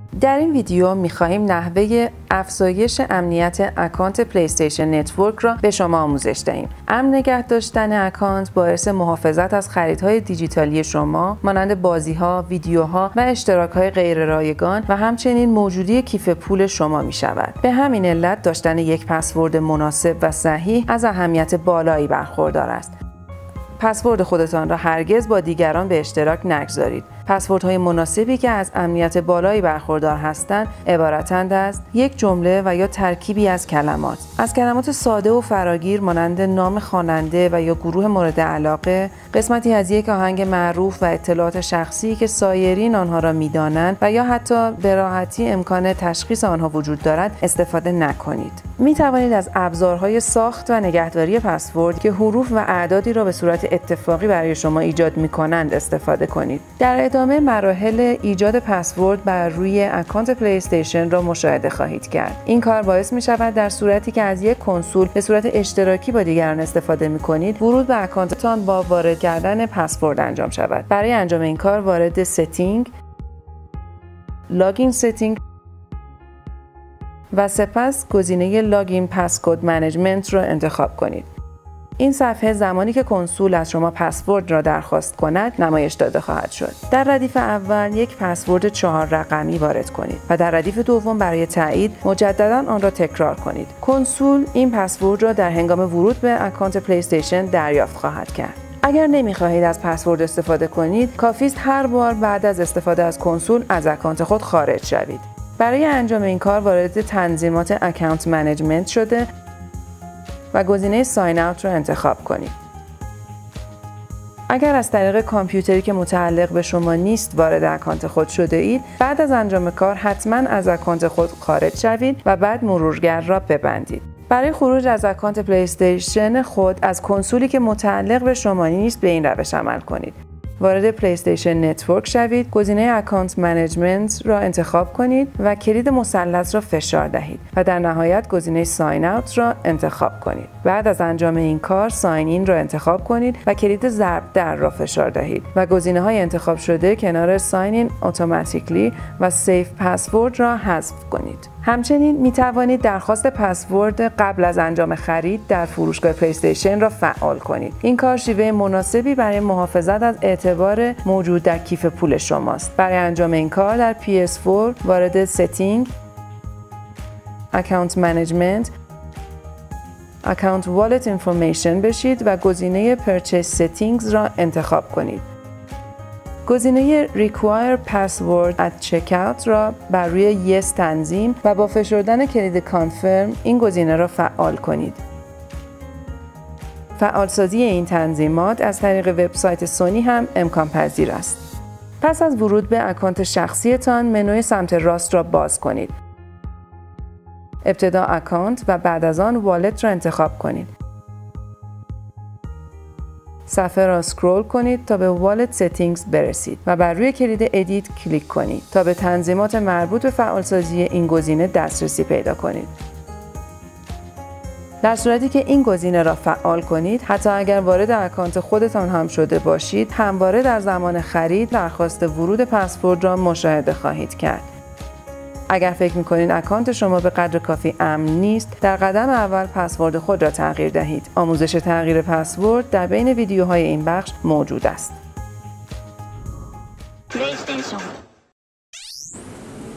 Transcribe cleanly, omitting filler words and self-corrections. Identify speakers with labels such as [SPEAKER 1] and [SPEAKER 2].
[SPEAKER 1] در این ویدیو می‌خواهیم نحوه افزایش امنیت اکانت پلی استیشن نتورک را به شما آموزش دهیم. امن نگه داشتن اکانت باعث محافظت از خریدهای دیجیتالی شما مانند بازی‌ها، ویدیوها و اشتراک‌های غیر رایگان و همچنین موجودی کیف پول شما می‌شود. به همین علت داشتن یک پسورد مناسب و صحیح از اهمیت بالایی برخوردار است. پسورد خودتان را هرگز با دیگران به اشتراک نگذارید. پسوردهای مناسبی که از امنیت بالایی برخوردار هستند عبارتند از یک جمله و یا ترکیبی از کلمات ساده و فراگیر مانند نام خواننده و یا گروه مورد علاقه، قسمتی از یک آهنگ معروف و اطلاعات شخصی که سایرین آنها را می‌دانند و یا حتی به راحتی امکان تشخیص آنها وجود دارد استفاده نکنید. می توانید از ابزارهای ساخت و نگهداری پسورد که حروف و اعدادی را به صورت اتفاقی برای شما ایجاد می‌کنند استفاده کنید. در ادامه مراحل ایجاد پسورد بر روی اکانت پلی استیشن را مشاهده خواهید کرد. این کار باعث می شود در صورتی که از یک کنسول به صورت اشتراکی با دیگران استفاده می کنید، ورود به اکانتتان با وارد کردن پسورد انجام شود. برای انجام این کار وارد ستینگ، لاگین ستینگ و سپس گزینه لاگین پسکد منیجمنت را انتخاب کنید. این صفحه زمانی که کنسول از شما پسورد را درخواست کند نمایش داده خواهد شد. در ردیف اول یک پسورد 4 رقمی وارد کنید و در ردیف دوم برای تایید مجددا آن را تکرار کنید. کنسول این پسورد را در هنگام ورود به اکانت پلی استیشن دریافت خواهد کرد. اگر نمی‌خواهید از پسورد استفاده کنید، کافی است هر بار بعد از استفاده از کنسول از اکانت خود خارج شوید. برای انجام این کار وارد تنظیمات اکانت منیجمنت شده و گزینه ساین اوت را انتخاب کنید. اگر از طریق کامپیوتری که متعلق به شما نیست وارد اکانت خود شده اید، بعد از انجام کار حتما از اکانت خود خارج شوید و بعد مرورگر را ببندید. برای خروج از اکانت پلی استیشن خود از کنسولی که متعلق به شما نیست به این روش عمل کنید. وارد پلی استیشن نتورک شوید، گزینه اکانت منیجمنت را انتخاب کنید و کلید مثلث را فشار دهید و در نهایت گزینه ساین اوت را انتخاب کنید. بعد از انجام این کار ساین این را انتخاب کنید و کلید ضرب در را فشار دهید و گزینه‌های انتخاب شده کنار ساین این اتوماتیکلی و سیف پسورد را حذف کنید. همچنین می توانید درخواست پسورد قبل از انجام خرید در فروشگاه پلی استیشن را فعال کنید. این کار شیوه مناسبی برای محافظت از اعتبار موجود در کیف پول شماست. برای انجام این کار در PS4 وارد ستینگ، اکانت منیجمنت، اکانت والت اینفورمیشن بشید و گزینه پرچیس ستینگز را انتخاب کنید. گزینه Require Password at Checkout را بر روی Yes تنظیم و با فشار دادن کلید Confirm این گزینه را فعال کنید. فعالسازی این تنظیمات از طریق وبسایت سونی هم امکان پذیر است. پس از ورود به اکانت شخصیتان منوی سمت راست را باز کنید. ابتدا اکانت و بعد از آن والت را انتخاب کنید. صفحه را اسکرول کنید تا به والت ستینگز برسید و بر روی کلید ادیت کلیک کنید تا به تنظیمات مربوط به فعالسازی این گزینه دسترسی پیدا کنید. در صورتی که این گزینه را فعال کنید، حتی اگر وارد اکانت خودتان هم شده باشید، همواره در زمان خرید درخواست ورود پسورد را مشاهده خواهید کرد. اگر فکر می‌کنید اکانت شما به قدر کافی امن نیست، در قدم اول پسورد خود را تغییر دهید. آموزش تغییر پسورد در بین ویدیوهای این بخش موجود است.